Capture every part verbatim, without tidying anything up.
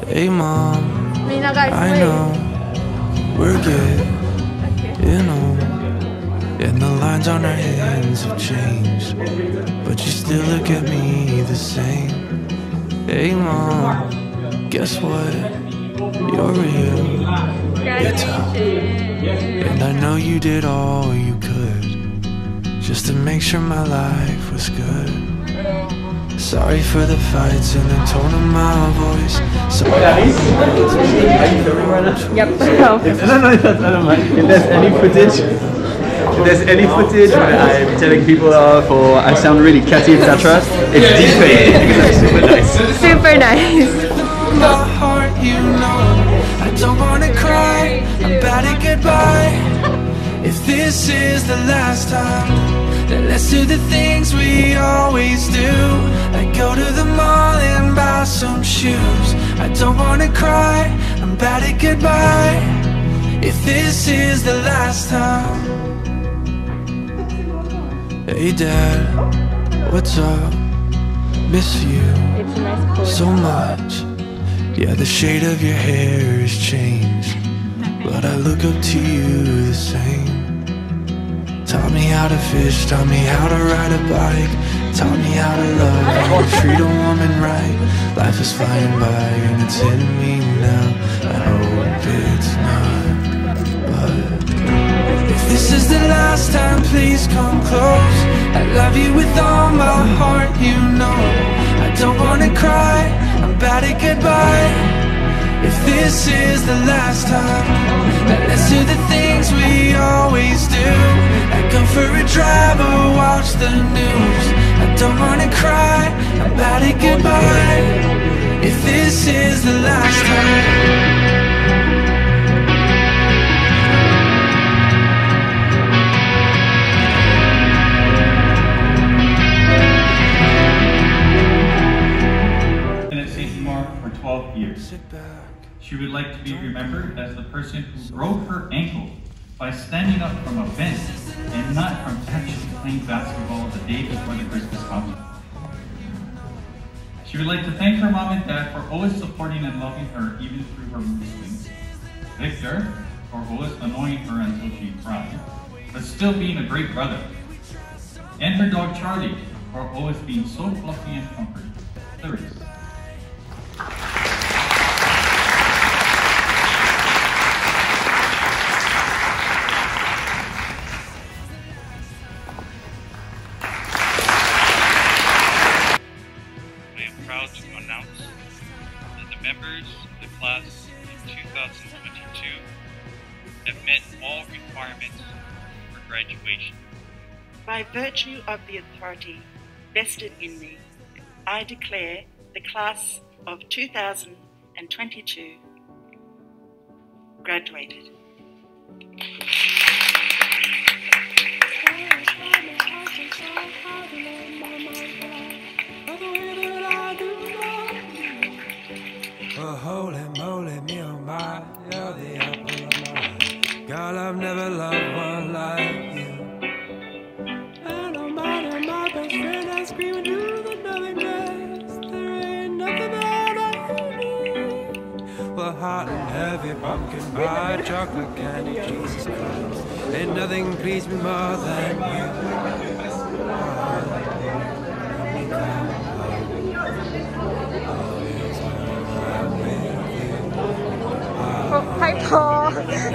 Hey mom, I know we're getting old, and the lines on our hands have changed, but you still look at me the same. Hey mom, guess what? You're real, you're tough, and I know you did all you could just to make sure my life was good. Sorry for the fights and the tone of my voice. Sorry. Are you filming right now? Yep. No, no, no, I don't mind. If there's any footage, if there's any footage where I'm telling people off or I sound really catty, et cetera, it's deepfake because I'm super nice. Super nice. My heart, you know, I don't wanna cry. I'm bad at goodbye. If this is the last time, then let's do the things we always do. Like go to the mall and buy some shoes. I don't wanna cry, I'm bad at goodbye. If this is the last time. Hey dad, what's up? Miss you so much. Yeah, the shade of your hair has changed, but I look up to you the same. Taught me how to fish, taught me how to ride a bike, taught me how to love, how to treat a woman right. Life is flying by and it's hitting me now. I hope it's not, but if this is the last time, please come close. I love you with all my heart, you know. I don't wanna cry, I'm bad at goodbye. If this is the last time, then let's do the things we always do. Like go for a drive or watch the news. I don't wanna cry, I'm bad at goodbye. If this is the last time. For twelve years. She would like to be remembered as the person who broke her ankle by standing up from a bench and not from actually playing basketball the day before the Christmas concert. She would like to thank her mom and dad for always supporting and loving her even through her mood swings. Victor, for always annoying her until she cried, but still being a great brother. And her dog Charlie, for always being so fluffy and comforting. Clarice. To announce that the members of the class of two thousand twenty-two have met all requirements for graduation. By virtue of the authority vested in me, I declare the class of two thousand twenty-two graduated. Oh, holy moly, me oh my, you're the apple of my eye. God, I've never loved one like you. And no matter my best friend, I scream into the nothingness. There ain't nothing that I need. Well, hot and heavy, pumpkin pie, chocolate candy, Jesus Christ. Ain't nothing pleased me more than you. Oh, hi, Paul.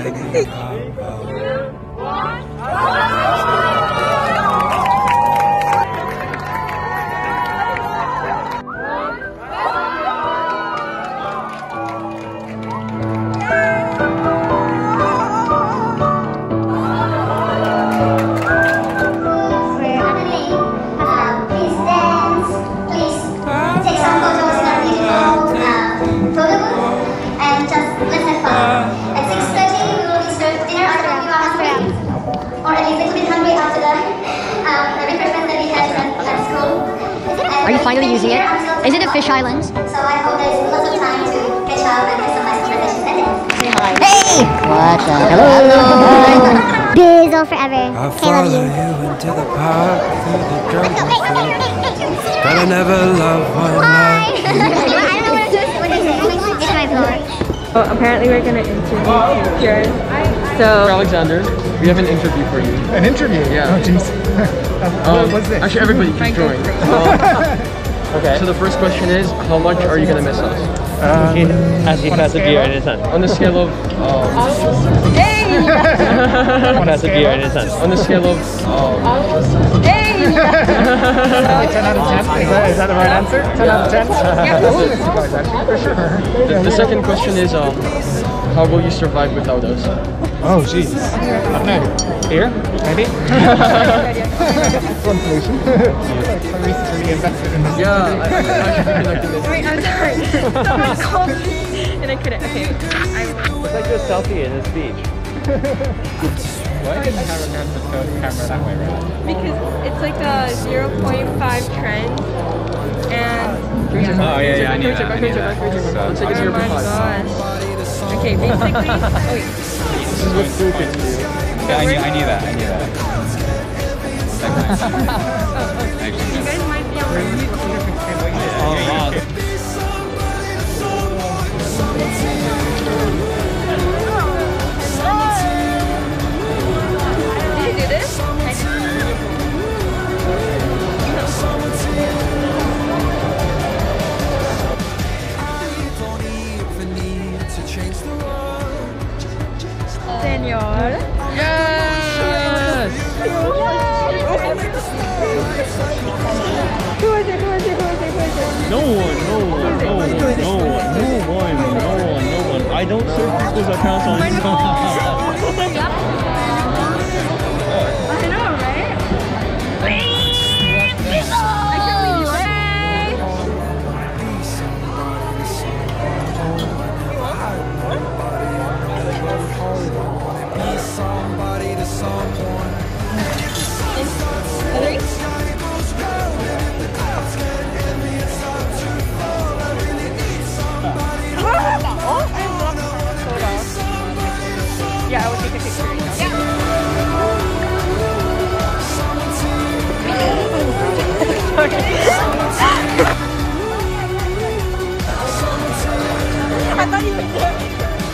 Are you finally using it? Is it a fish island? So I hope there's lots of time to catch up and have some nice refreshing sentence. Say hi. Hey! What the? Hello! Bizzle forever. I'll follow you into the park through the jungle. But I never love one like you. I don't know what it is. What is it? It's my So apparently we're gonna interview teachers. So Alexander, we have an interview for you. An interview? Yeah. Oh jeez. um, What's this? Actually, everybody can join. Um, okay. So the first question is, how much are you gonna miss us? Um, As he has a beer in his hand. On the scale of. Um, hey! Has a beer in his hand. on the scale of. Um, Hey! ten out of ten? Is that, is that the right answer? ten out of ten? Yeah. For sure. the, the second question is, um, how will you survive without us? Oh jeez. I don't know. Here? Maybe? One solution. I recently invested in this. Yeah, I, I, I should be connected this. Wait, I'm sorry. Someone called me and I couldn't. Okay, I will. It's like a selfie in his speech. Why didn't you have a camera that way, right? Because it's like a zero point five trend and Oh yeah, yeah, I knew that. I knew that. Let's take a oh zero my point five. gosh. Okay, basically, oh wait. This is what food can do. Yeah, I knew, I knew that. I knew that. You guys might be on my YouTube. Oh wow. Did you do this? Senor. Yes! Who is it? Who is it? Who is it? Who is it? No one, no one, no one, no one, no one, no one, no one. I don't serve people's accounts on Instagram. I know, right? I can't believe you said Somebody to someone. Yeah, I will take a picture. I thought you were there.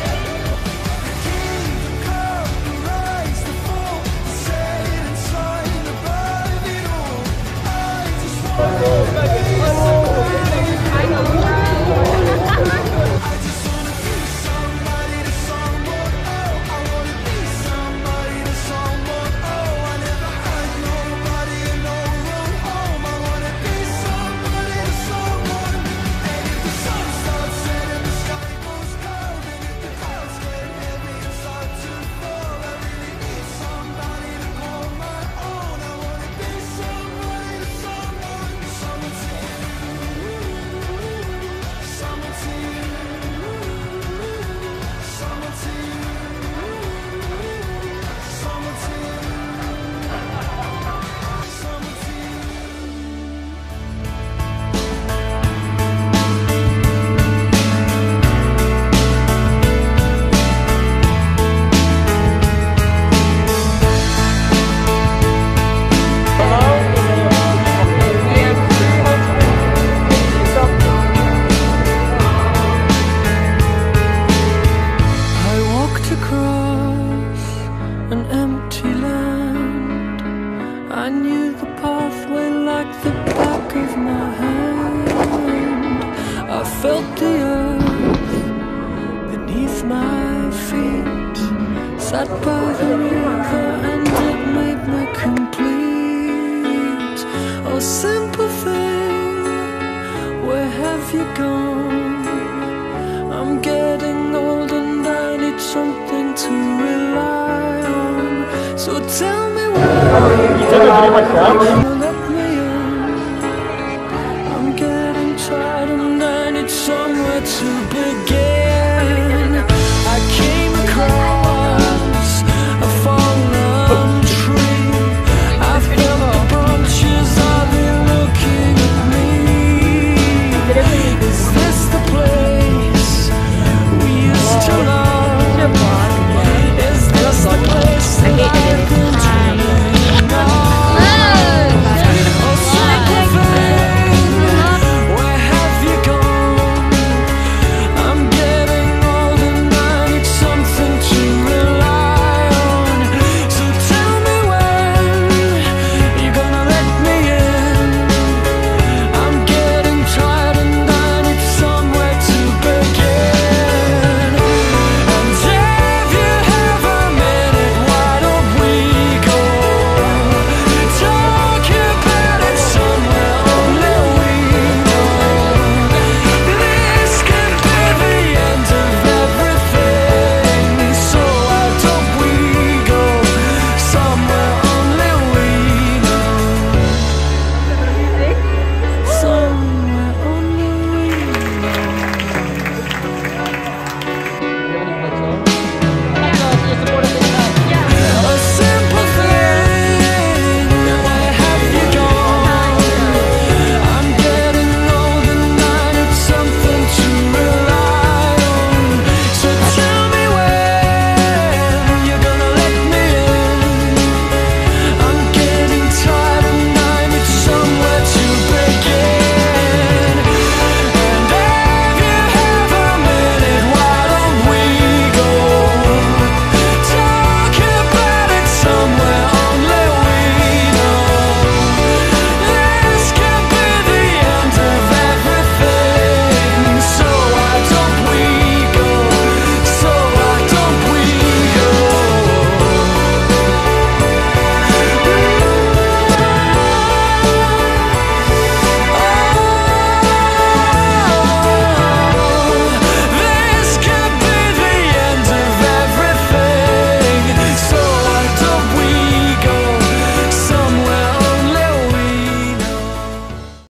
Sat by the river and it made me complete. Oh, simple thing, where have you gone? I'm getting old and I need something to rely on. So tell me where you let me in. I'm getting tired and I need somewhere to begin.